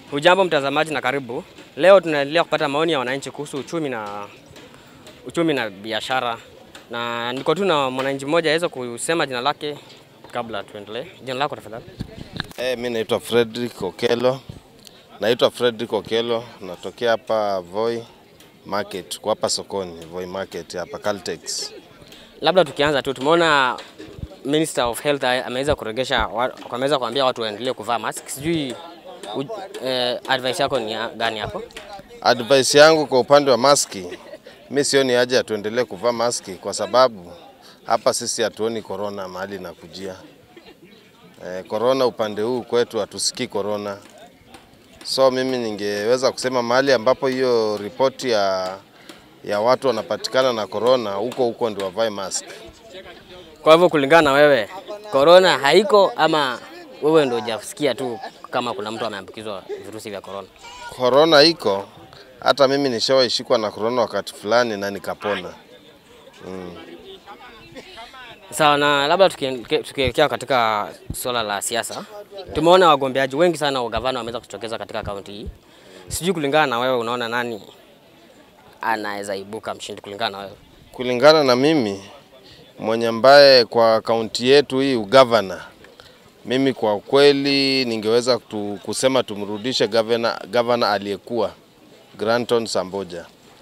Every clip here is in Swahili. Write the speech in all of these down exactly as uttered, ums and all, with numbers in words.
Hujambo mtazamaji na karibu. Leo tunaendelea kupata maoni ya wananchi kuhusu uchumi na uchumi na biashara. Na niko tu na mwananchi mmoja aweza kusema jina lake kabla tuendelee. Jina lako tafadhali? Eh, mimi naitwa Frederick Okelo. Naitwa Frederick Okelo, natokea hapa Voi Market, kwa hapa sokoni, Voi Market hapa Caltex. Labda tukianza tu tumeona Minister of Health ameweza kuregesha, ameweza kuambia watu waendelee kuvaa mask. Sijui uh, advice yako ni gani hapo? Advice yangu kwa upande wa maski, mimi sioni haja ya tuendelee kuvaa maski kwa sababu hapa sisi hatuoni corona mahali na kujia. Eh, corona upande huu kwetu hatusikii corona. So mimi ningeweza kusema mahali ambapo hiyo ripoti ya ya watu wanapatikana na corona huko huko ndio wavae mask. Kwa hivyo kulingana na wewe, corona haiko ama wewe ndio hujasikia tu kama kuna mtu ameambukizwa virusi vya corona? Corona iko, hata mimi nishawahi shikwa na corona wakati fulani na nikapona. Mm. Sawa, na labda tukielekea katika swala la siasa, tumeona wagombeaji wengi sana wa gavana wameweza kutokeza katika kaunti hii. Sijui kulingana na wewe unaona nani anaweza ibuka mshindi kulingana na wewe? Kulingana na mimi mwenye ambaye kwa kaunti yetu hii ugavana, mimi kwa kweli ningeweza tu, kusema tumrudishe gavana gavana aliyekuwa Granton Samboja.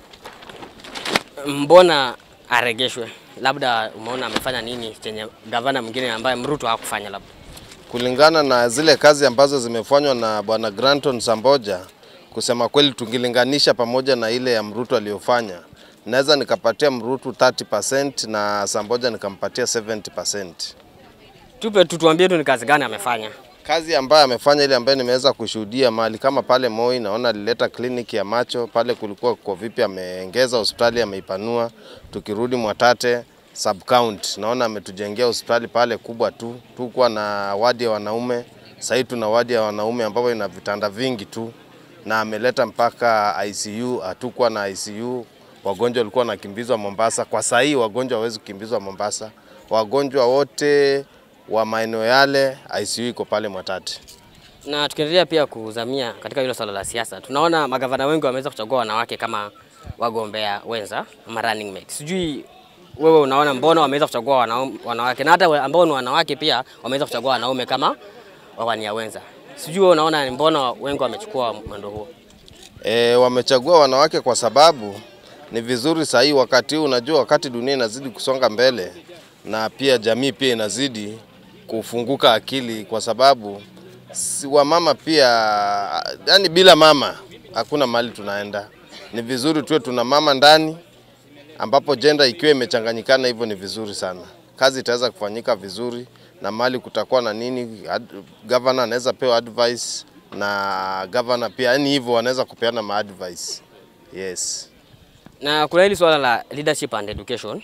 Mbona aregeshwe? Labda umeona amefanya nini chenye gavana mwingine ambaye Mruto hakufanya labda? Kulingana na zile kazi ambazo zimefanywa na bwana Granton Samboja, kusema kweli tungilinganisha pamoja na ile ya Mruto aliyofanya, naweza nikapatia Mruto thirty percent na Samboja nikampatia seventy percent. Tupe tutuambie tu ni kazi gani amefanya. Kazi ambayo amefanya ile ambayo nimeweza kushuhudia mahali kama pale Moi, naona alileta kliniki ya macho pale, kulikuwa kwa vipi, ameongeza hospitali, ameipanua. Tukirudi Mwatate sub county, naona ametujengea hospitali pale kubwa tu. Tukua na wadi ya wanaume, sasa tuna wadi ya wanaume ambapo ina vitanda vingi tu, na ameleta mpaka I C U. Hatukuwa na I C U, wagonjwa walikuwa wanakimbizwa Mombasa. Kwa sasa hii wagonjwa hawezi kukimbizwa Mombasa, wagonjwa wote wa maeneo yale I C U iko pale Mwatate. Na tukiendelea pia kuzamia katika hilo swala la siasa, tunaona magavana wengi wameweza kuchagua wanawake kama wagombea wenza ama running mate. Sijui wewe unaona mbona wameweza kuchagua wanawake, na hata ambao ni wanawake pia wameweza kuchagua wanaume kama wawania wenza. Sijui wewe unaona mbona wengi wamechukua mwendo huo? Eh, wamechagua wanawake kwa sababu ni vizuri sahi wakati huu, unajua wakati dunia inazidi kusonga mbele na pia jamii pia inazidi kufunguka akili, kwa sababu si wa mama pia, yani bila mama hakuna mahali tunaenda. Ni vizuri tuwe tuna mama ndani, ambapo gender ikiwa imechanganyikana hivyo ni vizuri sana. Kazi itaweza kufanyika vizuri na mali kutakuwa na nini, governor anaweza pewa advice na governor pia, yani hivyo wanaweza kupeana ma advice. Yes. Na kuna hili swala la leadership and education.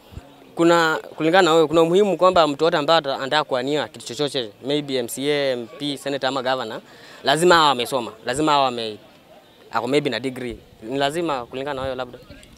Kuna kulingana na wewe kuna umuhimu kwamba mtu wote ambaye anataka kuania kitu chochote, maybe M C A, M P, senator ama governor, lazima awe amesoma, lazima awe ame ako maybe na degree. Ni lazima kulingana na wewe labda?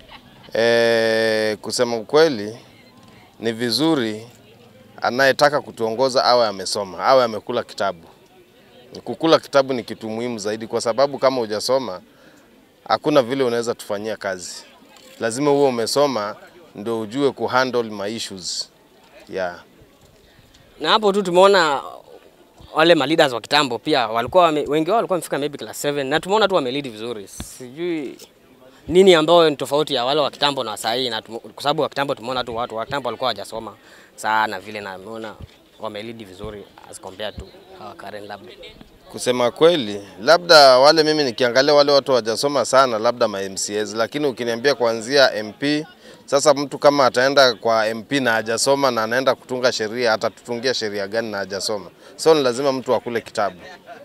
Eh, kusema ukweli ni vizuri anayetaka kutuongoza awe amesoma, awe amekula kitabu. Kukula kitabu ni kitu muhimu zaidi, kwa sababu kama hujasoma hakuna vile unaweza tufanyia kazi. Lazima uwe umesoma ndio ujue kuhandle my issues. Yeah. Na hapo tu tumeona wale ma leaders wa kitambo pia walikuwa wengi wao walikuwa wamefika maybe class seven, na tumeona tu wamelead vizuri. Sijui nini ambao ni tofauti ya wale wa kitambo na sasa hii, na kwa sababu wa kitambo tumeona tu watu wa kitambo walikuwa hawajasoma sana vile, na tumeona wamelead vizuri as compared to hawa current labda. Kusema kweli, labda wale mimi nikiangalia wale watu hawajasoma sana labda ma M C As, lakini ukiniambia kuanzia M P, sasa mtu kama ataenda kwa M P na hajasoma na anaenda kutunga sheria, atatutungia sheria gani na hajasoma? So ni lazima mtu akule kitabu.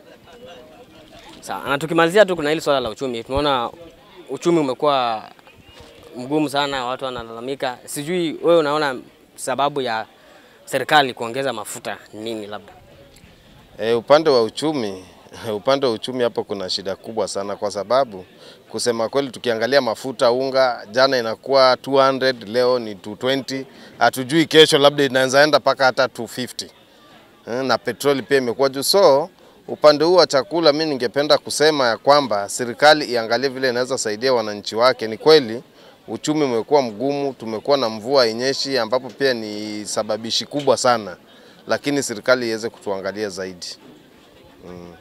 Sawa, na tukimalizia tu kuna hili swala la uchumi. Tunaona uchumi umekuwa mgumu sana, watu wanalalamika. Sijui wewe unaona sababu ya serikali kuongeza mafuta nini labda? E, upande wa uchumi, upande wa uchumi hapo kuna shida kubwa sana, kwa sababu kusema kweli tukiangalia mafuta unga jana inakuwa two hundred, leo ni two twenty, hatujui kesho labda inaanza enda paka hata two fifty. Na petroli pia imekuwa juu. So Upande huu wa chakula mimi ningependa kusema ya kwamba serikali iangalie vile inaweza saidia wananchi wake. Ni kweli uchumi umekuwa mgumu, tumekuwa na mvua yenyeshi ambapo pia ni sababishi kubwa sana. Lakini serikali iweze kutuangalia zaidi. Mm.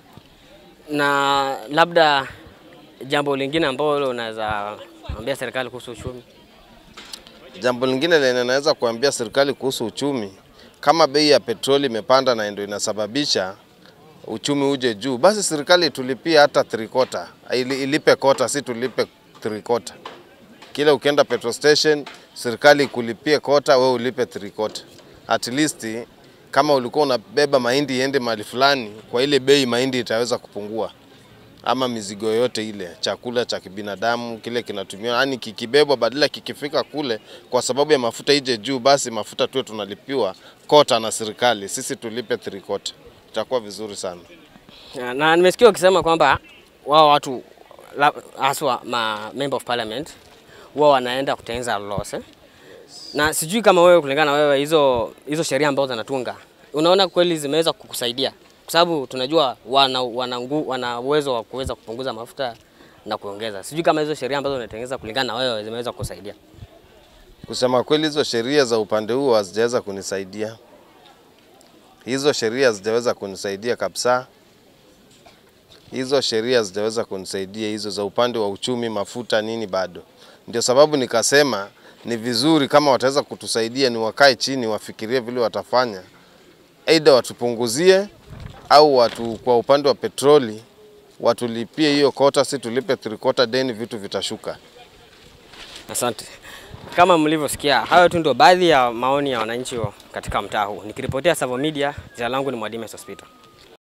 Na labda jambo lingine ambalo unaweza ambia serikali kuhusu uchumi? Jambo lingine lenye naweza kuambia serikali kuhusu uchumi, kama bei ya petroli imepanda na ndio inasababisha uchumi uje juu, basi serikali tulipie hata three quarter, ilipe kota, si tulipe three quarter. Kila ukienda petrol station, serikali kulipie kota, wewe ulipe three quarter. At least kama ulikuwa unabeba mahindi iende mahali fulani, kwa ile bei mahindi itaweza kupungua. Ama mizigo yote ile, chakula cha kibinadamu kile kinatumia, yani kikibebwa badala kikifika kule kwa sababu ya mafuta ije juu, basi mafuta tuwe tunalipiwa kota na serikali, sisi tulipe three quarter. Itakuwa vizuri sana. Na nimesikia ukisema kwamba wao watu haswa ma member of parliament wao wanaenda kutengeneza laws eh? Na sijui kama wewe kulingana na wewe hizo hizo sheria ambazo zinatunga, unaona kweli zimeweza kukusaidia? Kwa sababu tunajua wana wana, wana uwezo wa kuweza kupunguza mafuta na kuongeza. Sijui kama hizo sheria ambazo unatengeneza kulingana na wewe zimeweza kukusaidia. Kusema kweli hizo sheria za upande huo hazijaweza kunisaidia. Hizo sheria hazijaweza kunisaidia kabisa. Hizo sheria hazijaweza kunisaidia hizo za upande wa uchumi, mafuta nini bado. Ndio sababu nikasema ni vizuri kama wataweza kutusaidia, ni wakae chini wafikirie vile watafanya. Aidha watupunguzie au watu kwa upande wa petroli watulipie hiyo kota, si tulipe three quarter, deni vitu vitashuka. Asante. Kama mlivyosikia, hayo tu ndio baadhi ya maoni ya wananchi katika mtaa huu. Nikiripotia Savo Media, jina langu ni Mwadime Sospita.